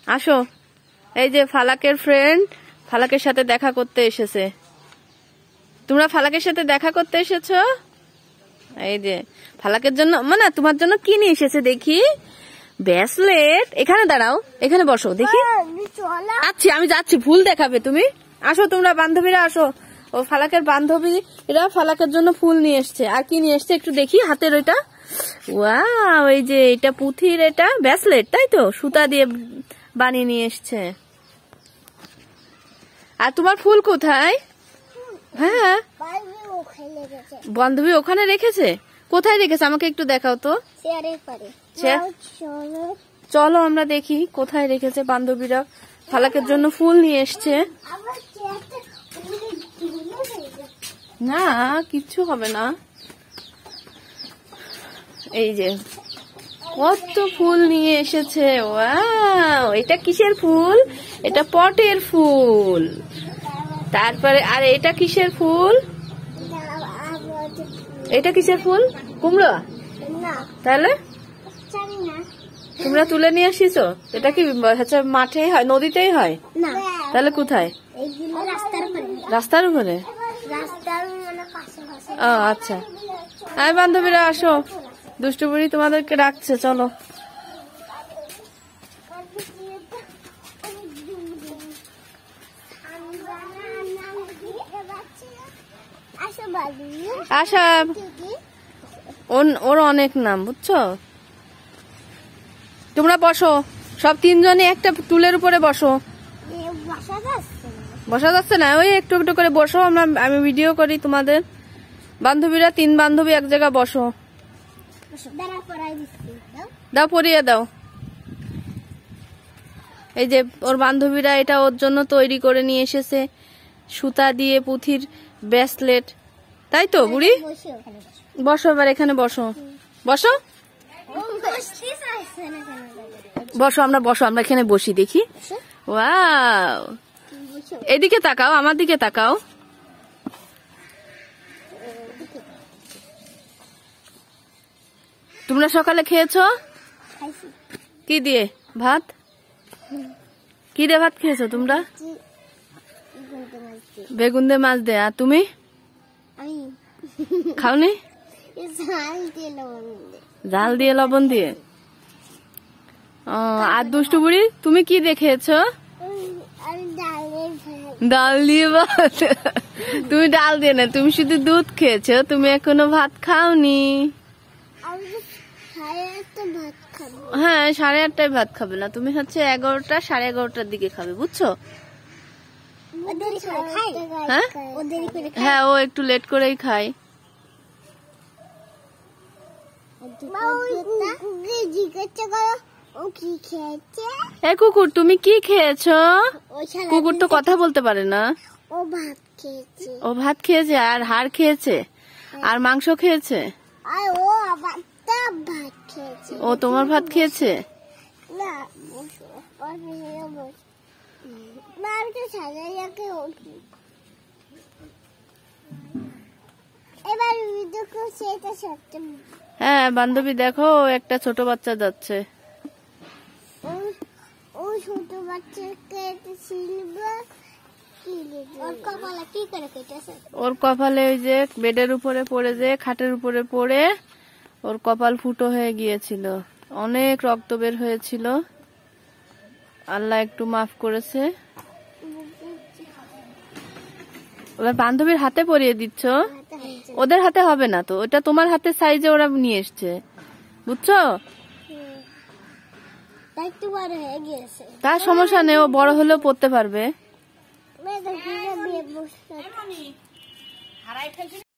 আসো, এই যে ফালাকের ফ্রেন্ড ফালাকের সাথে দেখা করতে এসেছে। তোমরা ফালাকের সাথে দেখা করতে এসেছো? এই যে ফালাকের জন্য মানে তোমার জন্য কি নিয়ে এসেছে দেখি। ব্রেসলেট। এখানে দাঁড়াও, এখানে বসো দেখি। আচ্ছা আমি যাচ্ছি, ফুল দেখাবে তুমি। আসো তোমরা বান্ধবীরা আসো। ও ফালাকের বান্ধবী এরা ফালাকের জন্য ফুল নিয়ে এসছে। আর কি নিয়ে এসছে একটু দেখি। হাতের ওইটা, ওয়াও, এই যে এটা পুঁথির এটা ব্রেসলেট, তাই তো? সুতা দিয়ে বানিয়ে নিয়ে এসছে। আর তোমার ফুল কোথায়? হ্যাঁ বান্ধবী ওখানে রেখেছে। কোথায় রেখেছে আমাকে একটু দেখাও তো। চলো আমরা দেখি কোথায় রেখেছে। বান্ধবীরা ফালাকের জন্য ফুল নিয়ে এসছে। না কিচ্ছু হবে না। এই যে কত ফুল নিয়ে এসেছে। ওয়াও, এটা কিসের ফুল? এটা পটের ফুল। তারপরে আর এটা কিসের ফুল? এটা কিসের ফুল? কুমড়ো? তাহলে তোমরা তুলে নিয়ে আসিছো? এটা কি হচ্ছে মাঠে হয়, নদীতেই হয়? তাহলে কোথায়? রাস্তার উপরে। ও আচ্ছা। আয় বান্ধবীরা আসো, দুষ্টু বুড়ি তোমাদেরকে ডাকছে, চলো। আশা ওর অনেক নাম, বুঝছো? তোমরা বসো, সব তিনজনে একটা টুলের উপরে বসো। বসা যাচ্ছে না? ওই একটু একটু করে বসো, আমি ভিডিও করি তোমাদের। বান্ধবীরা তিন বান্ধবী এক জায়গায় বসো। দাও পরিয়ে দাও। এই যে ওর বান্ধবীরা এটা ওর জন্য তৈরি করে নিয়ে এসেছে, সুতা দিয়ে পুঁথির ব্রেসলেট, তাই তো বুড়ি? বসো এবার, এখানে বসো। বসো বসো, আমরা এখানে বসি দেখি। ওয়াও, এদিকে তাকাও, আমার দিকে তাকাও। তোমরা সকালে খেয়েছো কি দিয়ে? ভাত। কি দিয়ে ভাত খেয়েছো তোমরা? বেগুন দিয়ে মাছ দিয়ে। আর তুমি খাওনি? জাল দিয়ে লবণ দিয়ে। ও, আর দুষ্টু বুড়ি তুমি কি দিয়ে খেয়েছো? ডাল দিয়ে ভাত। তুমি ডাল দিয়ে না, তুমি শুধু দুধ খেয়েছো, তুমি এখনো ভাত খাওনি। হ্যাঁ 8:30টায় ভাত খাবে না, তুমি হচ্ছে 11টা 11:30টার দিকে খাবে, বুঝছো? হ্যাঁ হ্যাঁ, ও একটু লেট করেই খায়। এ কুকুর তুমি কি খেয়েছো? কুকুর তো কথা বলতে পারে না। ও ভাত খেয়েছে আর হাড় খেয়েছে আর মাংস খেয়েছে। ও তোমার ভাত খেয়েছে। হ্যাঁ বান্ধবী দেখো, একটা ছোট বাচ্চা যাচ্ছে। ওর কপালে ওই যে বেডের উপরে পড়ে, যে খাটের উপরে পড়ে ওর কপাল ফুটো হয়ে গিয়েছিল, অনেক রক্ত বের হয়েছিল। আল্লাহ একটু মাফ করেছে। ওরা বান্ধবীর হাতে পরিয়ে দিচ্ছ? ওদের হাতে হবে না তো, ওটা তোমার হাতে সাইজে ওরা নিয়ে এসছে, বুঝছো? তার সমস্যা নেই, ও বড় হলেও পড়তে পারবে।